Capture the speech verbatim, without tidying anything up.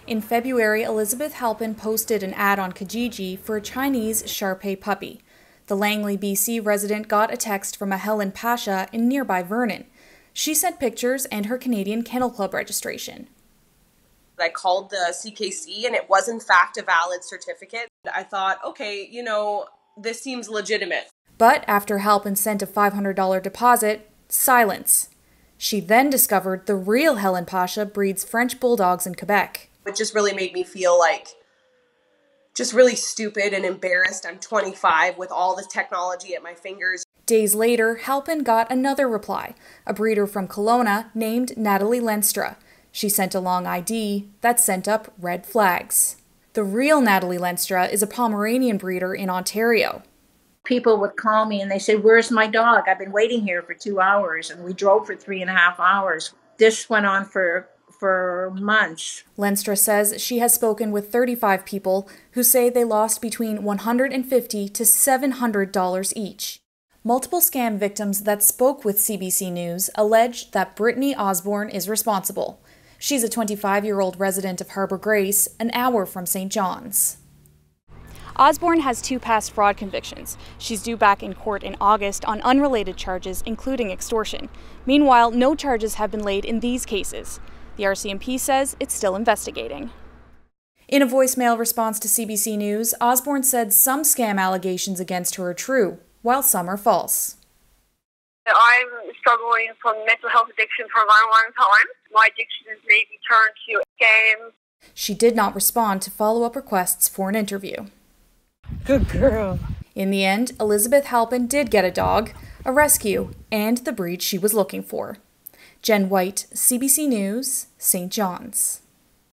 In February, Elizabeth Halpin posted an ad on Kijiji for a Chinese Shar-Pei puppy. The Langley, B C resident got a text from a Helen Pasha in nearby Vernon. She sent pictures and her Canadian Kennel Club registration. I called the C K C and it was in fact a valid certificate. I thought, okay, you know, this seems legitimate. But after Halpin sent a five hundred dollar deposit, silence. She then discovered the real Helen Pasha breeds French bulldogs in Quebec. It just really made me feel like just really stupid and embarrassed. I'm twenty-five with all this technology at my fingers. Days later, Halpin got another reply, a breeder from Kelowna named Natalie Lenstra. She sent a long I D that sent up red flags. The real Natalie Lenstra is a Pomeranian breeder in Ontario. People would call me and they say, "Where's my dog? I've been waiting here for two hours." And we drove for three and a half hours. This went on for for months. Lenstra says she has spoken with thirty-five people who say they lost between one hundred fifty dollars to seven hundred dollars each. Multiple scam victims that spoke with C B C News allege that Brittany Osborne is responsible. She's a twenty-five-year-old resident of Harbour Grace, an hour from Saint John's. Osborne has two past fraud convictions. She's due back in court in August on unrelated charges, including extortion. Meanwhile, no charges have been laid in these cases. The R C M P says it's still investigating. In a voicemail response to C B C News, Osborne said some scam allegations against her are true, while some are false. I'm struggling from mental health addiction for a long, long time. My addiction has made me turn to scams. She did not respond to follow-up requests for an interview. Good girl. In the end, Elizabeth Halpin did get a dog, a rescue, and the breed she was looking for. Jen White, C B C News, Saint John's.